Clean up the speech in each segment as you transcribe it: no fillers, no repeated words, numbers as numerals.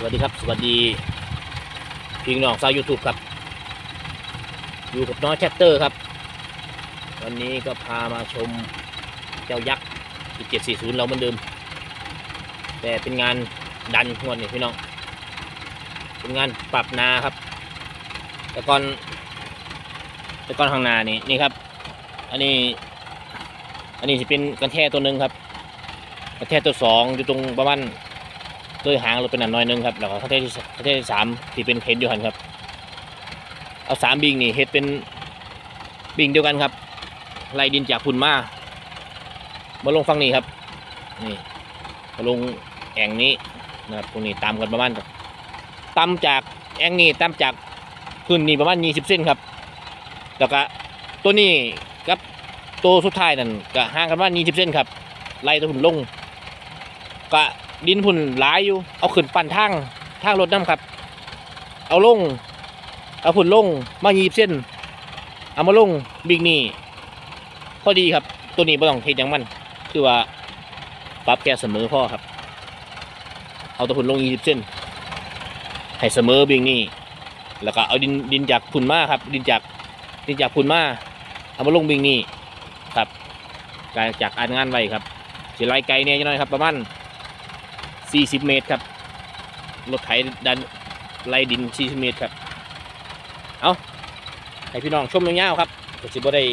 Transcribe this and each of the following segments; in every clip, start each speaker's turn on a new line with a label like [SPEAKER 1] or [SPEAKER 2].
[SPEAKER 1] วัสดีครับสวัสดีพี่น้องชาว YouTube ครับอยู่กับน้อยแท็กเตอร์ครับวันนี้ก็พามาชมเจ้ายักษ์740เราเหมือนเดิมแต่เป็นงานดันงวดนี่พี่น้องเป็นงานปรับนาครับแต่ก่อนข้างหน้านี่ครับอันนี้จะเป็นกันแท่ตัวหนึ่งครับกันแท่ตัวสองอยู่ตรงประมาณเลยหางเราเป็นอันน้อยนึงครับแล้วก็กันแท่ที่สามที่เป็นเห็นอยู่หันครับเอา3บิงนี่เฮ็ดเป็นบิงเดียวกันครับไล่ดินจากพุ่นมาลงฝั่งนี้ครับนี่มาลงแอ่งนี้นะครับตรงนี้ตามกันประมาณต่ำจากแอ่งนี้ต่ำจากพื้นนี่ประมาณ20 เส้นครับแล้วก็ตัวนี้กับตัวสุดท้ายนั่นก็ห่างกันประมาณ20 เส้นครับไล่ตัวพุ่นลงก็ดินพุ่นหลายอยู่เอาขึ้นปั่นทางรถน้ำครับเอาลงเอาพุ่นลงมา20 เส้นเอามาลงบิงนี่พอดีครับตัวนี้ไม่ต้องเทอย่างมันคือว่าปรับแค่เสมอพ่อครับเอาตัวพุ่นลง20 เส้นให้เสมอบิงนี่แล้วก็เอาดินจากพุ่นมาครับดินจากพุ่นมาเอามาลงบิงนี่ครับการจากอ่านงานไว้ครับสิไล่ไกลเนี่ยจะน้อยครับประมาณ40 เมตรครับรถไถดันไล่ดิน40 เมตรครับเอาให้พี่น้องชมยาวๆครับก็สิบ่ได้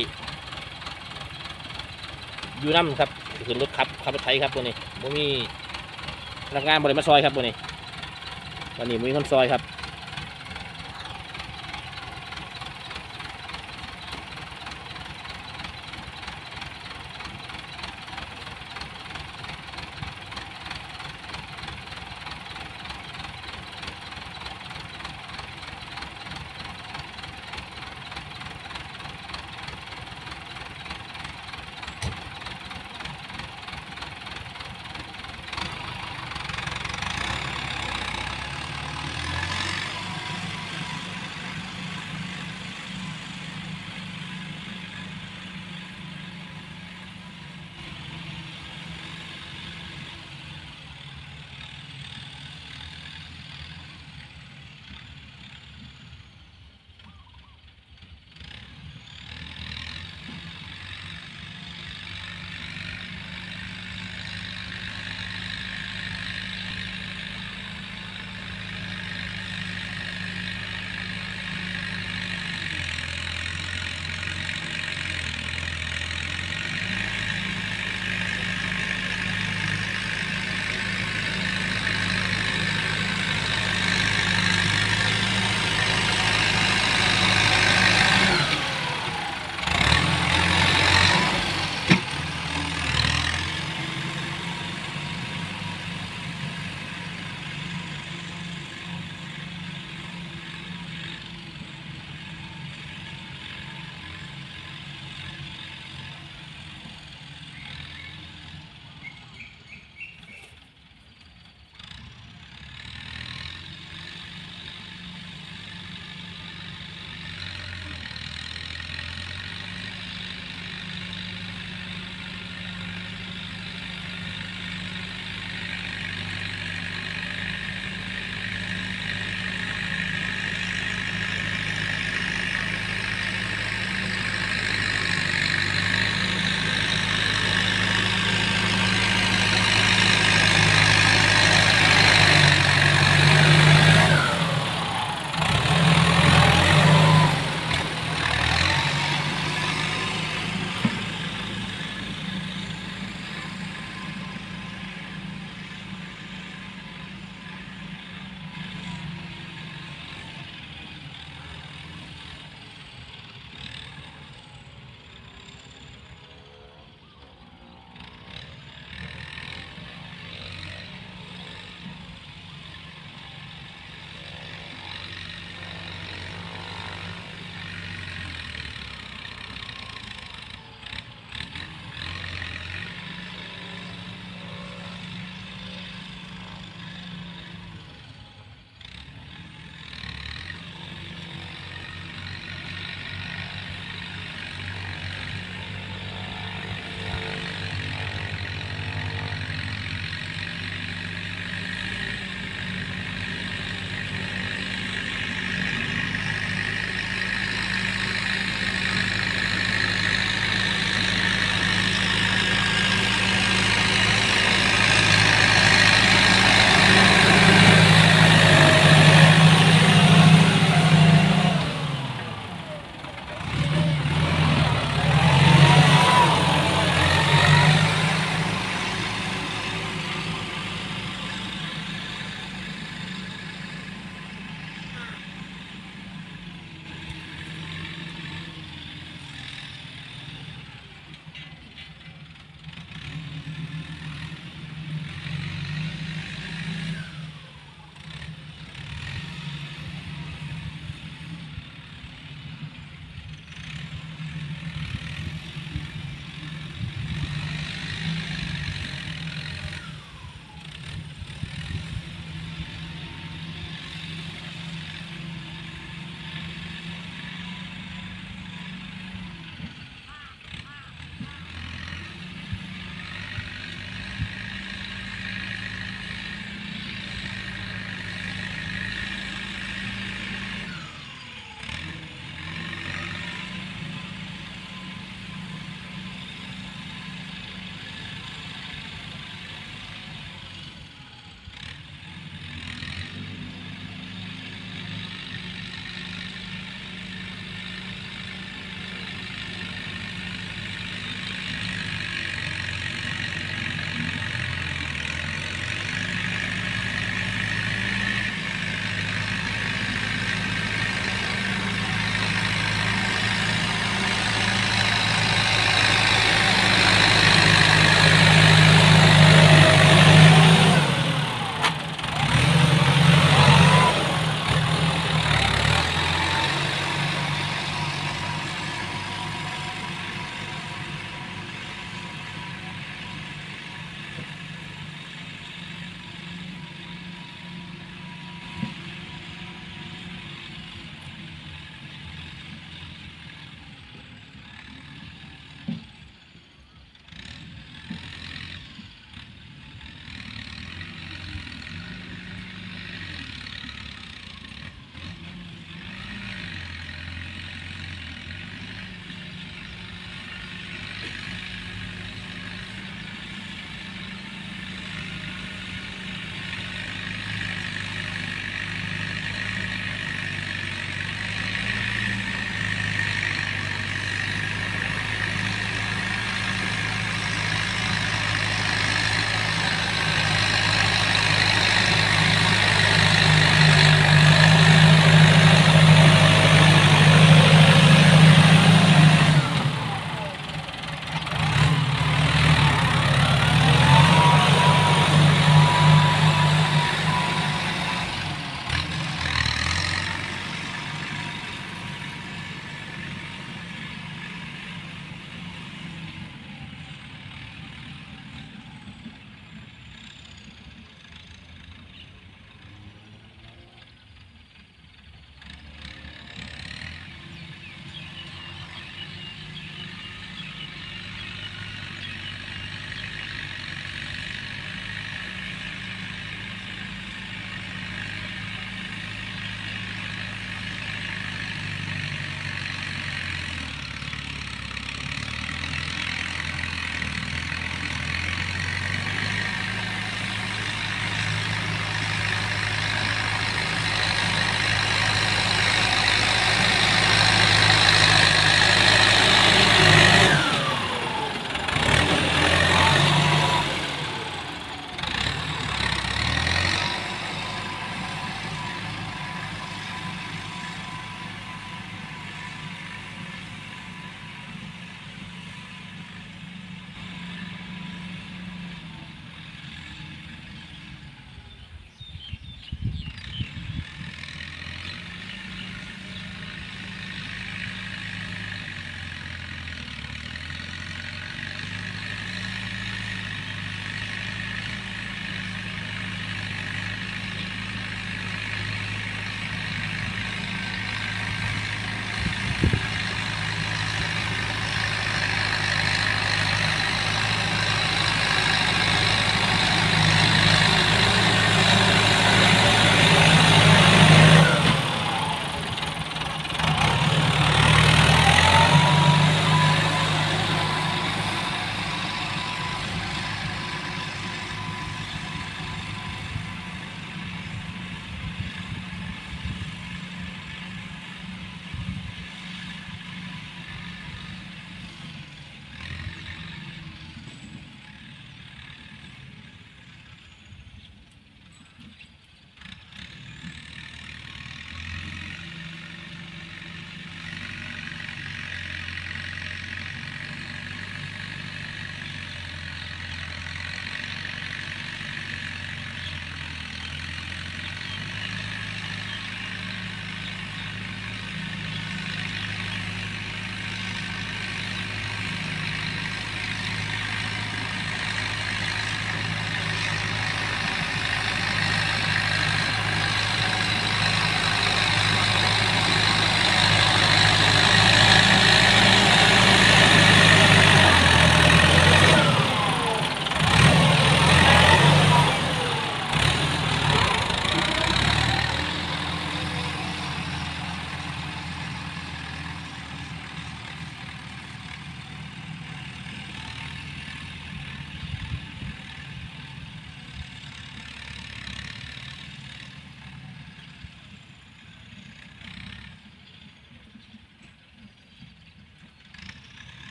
[SPEAKER 1] อยู่น้ำครับคือรถขับรถไถครับตัวนี้บ่มีพนักงานบริมาซอยครับตัวนี้วันนี้มีคนซอยครับ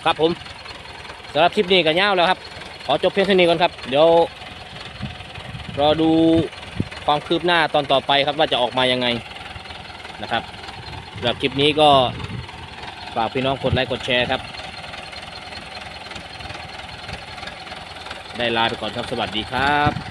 [SPEAKER 1] ครับผมสำหรับคลิปนี้ก็ยาวแล้วครับขอจบเพียงเท่านี้ก่อนครับเดี๋ยวรอดูความคืบหน้าตอนต่อไปครับว่าจะออกมายังไงนะครับสำหรับคลิปนี้ก็ฝากพี่น้องกดไลค์กดแชร์ครับได้ลาไปก่อนครับสวัสดีครับ